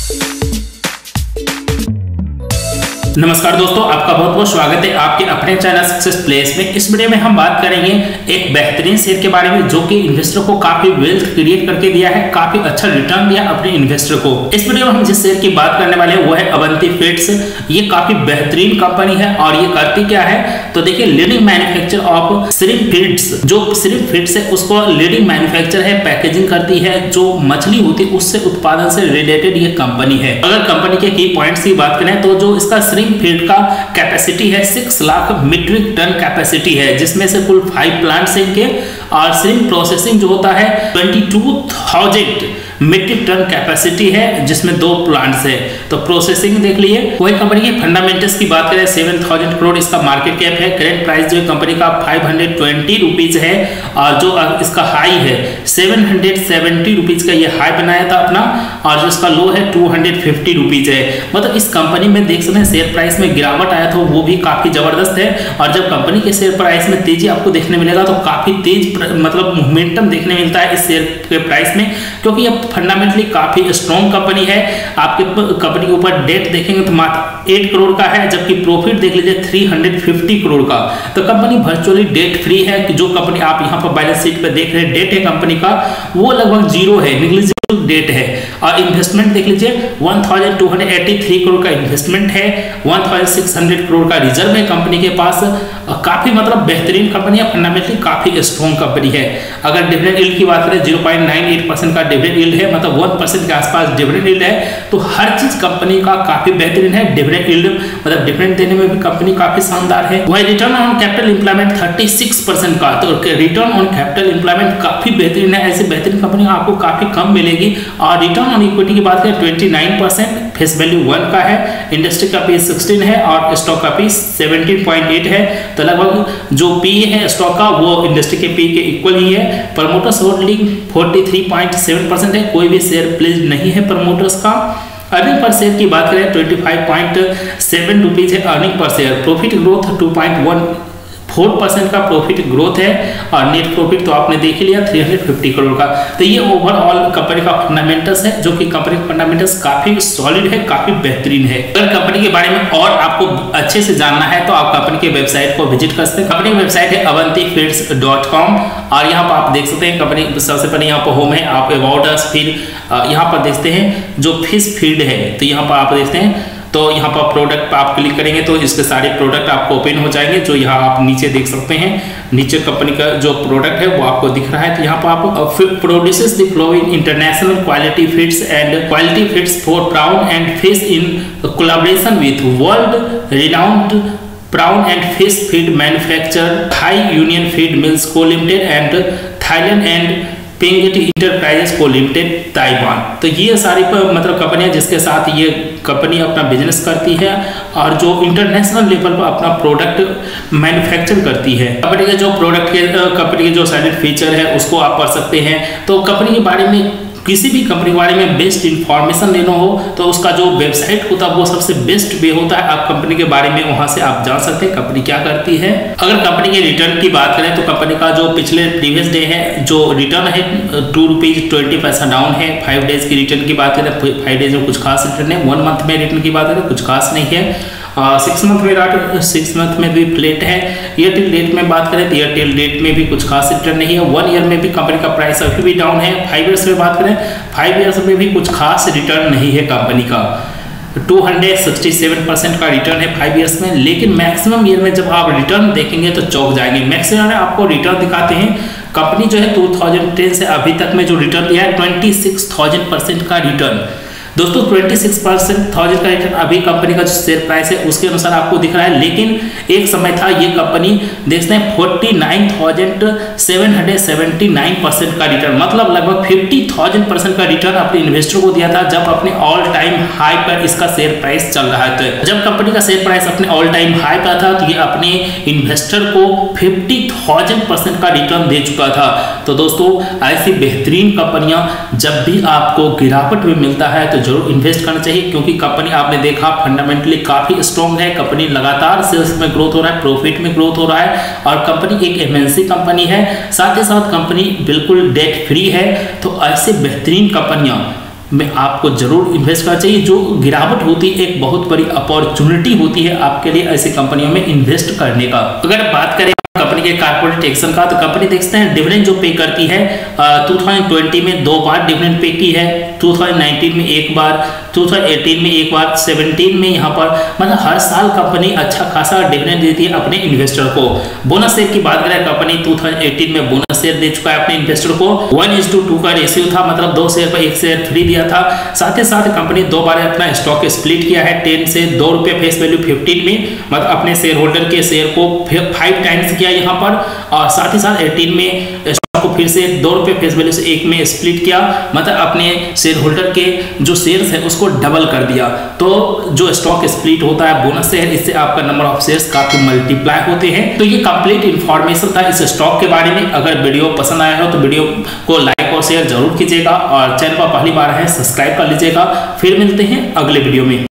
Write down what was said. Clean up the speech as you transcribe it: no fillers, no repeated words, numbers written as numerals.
नमस्कार दोस्तों, आपका बहुत बहुत स्वागत है आपके अपने चैनल सक्सेस प्लेस में। इस वीडियो में हम बात करेंगे एक बेहतरीन शेयर के बारे में जो कि इन्वेस्टर को काफी वेल्थ क्रिएट करके दिया है, काफी अच्छा रिटर्न दिया अपने इन्वेस्टर को। इस वीडियो में हम जिस शेयर की बात करने वाले हैं वो है अवंती फीड्स। ये काफी बेहतरीन कंपनी है और ये करती क्या है तो देखिए, leading manufacture of shrimp feeds. जो श्रिम्प फीड्स है उसको लीडिंग मैन्युफैक्चर है, पैकेजिंग करती है, जो मछली होती है उससे उत्पादन से रिलेटेड ये कंपनी है। अगर कंपनी के की पॉइंट्स की बात करें तो जो इसका श्रिम्प फीड का कैपेसिटी है 6 लाख मीट्रिक टन कैपेसिटी है, जिसमें से कुल 5 प्लांट्स हैं इनके, और श्रिम्प प्रोसेसिंग जो होता है 22,000 मीट्रिक टन कैपेसिटी है, जिसमें 2 प्लांट्स है। तो प्रोसेसिंग देख लिए। वही कंपनी के फंडामेंटल्स की बात करें 7,000 करोड़ इसका मार्केट कैप है। करेंट प्राइस जो कंपनी का 520 रुपीज है और जो इसका हाई है 770 रुपीज का ये हाई बनाया था अपना, और जो इसका लो है 250 रुपीज है। मतलब इस कंपनी में देख सकते हैं शेयर प्राइस में गिरावट आया था वो भी काफी जबरदस्त है। और जब कंपनी के शेयर प्राइस में तेजी आपको देखने मिलेगा तो काफी तेज मतलब मोमेंटम देखने मिलता है इस शेयर के प्राइस में, क्योंकि ये फंडामेंटली काफी स्ट्रॉन्ग कंपनी है। आपके कंपनी के ऊपर डेट देखेंगे तो मात्र 8 करोड़ का है, जबकि प्रॉफिट देख लीजिए 350 करोड़ का। तो कंपनी वर्चुअली डेट फ्री है। जो कंपनी आप यहाँ पर बैलेंस शीट पे देख रहे हैं डेट है कंपनी का वो लगभग 0 है, नेग्लिजिबल डेट है। और इन्वेस्टमेंट देख लीजिए 1283 करोड़ का इन्वेस्टमेंट है, 1600 करोड़ का रिजर्व है कंपनी के पास। काफी मतलब बेहतरीन कंपनी है, फंडामेंटली काफी स्ट्रॉन्ग कंपनी है। अगर डिविडेंड यील्ड की बात करें 0.98% का डिविडेंड यील्ड है, मतलब 1% के आसपास डिविडेंड यील्ड है। तो हर चीज कंपनी का काफी बेहतरीन है। डिविडेंड यील्ड मतलब डिविडेंड देने में भी कंपनी काफी शानदार है। वही रिटर्न ऑन कैपिटल एम्प्लॉयमेंट 36% का, तो रिटर्न ऑन कैपिटल एम्प्लॉयमेंट काफी बेहतरीन है। ऐसी बेहतरीन कंपनी आपको काफी कम मिलेगी। और रिटर्न ऑन इक्विटी की बात करें 29%, फेस वैल्यू 1 का है, इंडस्ट्री का पी 16 है और स्टॉक का पी 17.8 है। तो लगभग जो पी है स्टॉक का वो इंडस्ट्री के पी के इक्वल ही है। प्रमोटर्स होल्डिंग 43.7% है, कोई भी शेयर प्लेज नहीं है प्रमोटर्स का। अर्निंग पर शेयर की बात करें 25.7 रुपीज है earning per share. Profit growth 2.14% का प्रॉफिट ग्रोथ है और नेट प्रॉफिट तो आपने देख लिया 350 करोड़ का। तो ये ओवरऑल कंपनी का फंडामेंटल्स है, जो कि कंपनी का फंडामेंटल्स काफी सॉलिड है, काफी बेहतरीन है। अगर कंपनी के बारे में और आपको अच्छे से जानना है तो आप कंपनी के वेबसाइट को विजिट कर सकते हैं। कंपनी की वेबसाइट है avantifeeds.com और यहाँ पर आप देख सकते हैं कंपनी सबसे पहले यहाँ पर होम है, आप अबाउट अस, फिर यहाँ पर देखते हैं जो फिश फीड है, तो यहाँ पर आप देखते हैं तो यहाँ पर प्रोडक्ट पर आप क्लिक करेंगे तो इसके सारे प्रोडक्ट आपको ओपन हो जाएंगे। जो यहाँ आप नीचे देख सकते हैं, नीचे कंपनी का जो प्रोडक्ट है वो आपको दिख रहा है। तो यहाँ पर आप produces the flowing international quality feeds and quality feeds for prawn and fish in collaboration with world renowned prawn and fish feed manufacture Thai Union Feed Mills Co limited and Thailand and Pengeti enterprises Co limited Taiwan. तो ये सारी मतलब कंपनियां जिसके साथ ये company अपना business करती है और जो इंटरनेशनल लेवल पर अपना प्रोडक्ट मैन्युफैक्चर करती है। कंपनी के जो प्रोडक्ट के कंपनी के जो साइलेंट फीचर है उसको आप पढ़ सकते हैं। तो कंपनी के बारे में किसी भी कंपनी के बारे में बेस्ट इंफॉर्मेशन लेना हो तो उसका जो वेबसाइट होता है वो सबसे बेस्ट वे होता है। आप कंपनी के बारे में वहां से आप जान सकते हैं कंपनी क्या करती है। अगर कंपनी के रिटर्न की बात करें तो कंपनी का जो पिछले प्रीवियस डे है जो रिटर्न है 2 रुपीज 20 पैसा डाउन है। 5 डेज की रिटर्न की बात करें 5 डेज में कुछ खास रिटर्न है। 1 मंथ में रिटर्न की बात करें कुछ खास नहीं है। 6 मंथ में भी फ्लैट है। ईयर टिल डेट में बात करें तो ईयर टिल डेट में भी कुछ खास रिटर्न नहीं है। 1 ईयर में भी कंपनी का प्राइस अभी भी डाउन है। 5 ईयर्स में बात करें 5 ईयर्स में भी कुछ खास रिटर्न नहीं है कंपनी का। 267% का रिटर्न है 5 ईयर्स में। लेकिन मैक्सिमम ईयर में जब आप रिटर्न देखेंगे तो चौंक जाएंगे। मैक्सिमम आपको रिटर्न दिखाते हैं। कंपनी जो है 2010 से अभी तक में जो रिटर्न दिया है 26,000% का रिटर्न। दोस्तों 26,000 का रिटर्न अभी कंपनी का जो शेयर प्राइस है उसके अनुसार आपको दिख रहा है। लेकिन एक समय था ये कंपनी देखते हैं 49,779% का रिटर्न, मतलब लगभग 50,000% का रिटर्न अपने इन्वेस्टर को दिया था जब अपने ऑल टाइम हाई पर इसका शेयर प्राइस चल रहा था। जब कंपनी का शेयर प्राइस अपने ऑल टाइम हाई पर था तो ये अपने इन्वेस्टर को 50,000% का रिटर्न दे चुका था। तो दोस्तों ऐसी बेहतरीन कंपनियां जब भी आपको गिरावट में मिलता है तो जरूर इन्वेस्ट करना चाहिए, क्योंकि कंपनी आपने देखा फंडामेंटली काफी स्ट्रॉन्ग है। कंपनी लगातार सेल्स में ग्रोथ हो रहा है, प्रॉफिट में ग्रोथ हो रहा है और कंपनी एक एमएनसी कंपनी है। साथ ही साथ कंपनी बिल्कुल डेट फ्री है। तो ऐसे बेहतरीन कंपनियां में आपको जरूर इन्वेस्ट करना चाहिए। जो गिरावट होती है एक बहुत बड़ी अपॉर्चुनिटी होती है आपके लिए ऐसी कंपनियों में इन्वेस्ट करने का। अगर बात करें कंपनी के कॉर्पोरेट एक्शन का, तो कंपनी देखते हैं डिविडेंड जो पे करती है 2020 में 2 बार डिविडेंड पे की है, 2019 में 1 बार, 2018 में 1 बार, 17 में यहाँ पर मतलब हर साल कंपनी अच्छा खासा डिविडेंड देती है अपने इन्वेस्टर को। बोनस शेयर की बात करें, कंपनी 2018 में बोनस शेयर दे चुका है अपने इन्वेस्टर को। 1:2 का रेशियो था, मतलब 2 शेयर पर 1 शेयर फ्री दिया था। साथ ही साथ कंपनी 2 बार अपना स्टॉक स्प्लिट किया है, 10 से 2 रुपये फेस वैल्यू 15 में, मतलब अपने शेयर होल्डर के शेयर को 5 टाइम्स किया यहाँ पर। और साथ ही साथ 18 में स्टॉक को फिर से 2 रुपये फेस वैल्यू से 1 में स्प्लिट किया, मतलब अपने शेयर होल्डर के जो शेयर्स है उसको डबल कर दिया। तो जो स्टॉक स्प्लिट होता है बोनस शेयर, इससे आपका नंबर ऑफ शेयर्स काफी मल्टीप्लाई होते हैं। तो ये कंप्लीट इंफॉर्मेशन था इस स्टॉक के बारे में। अगर वीडियो पसंद आया हो तो वीडियो को लाइक और शेयर जरूर कीजिएगा, और चैनल पर पहली बार है सब्सक्राइब कर लीजिएगा। फिर मिलते हैं अगले वीडियो में।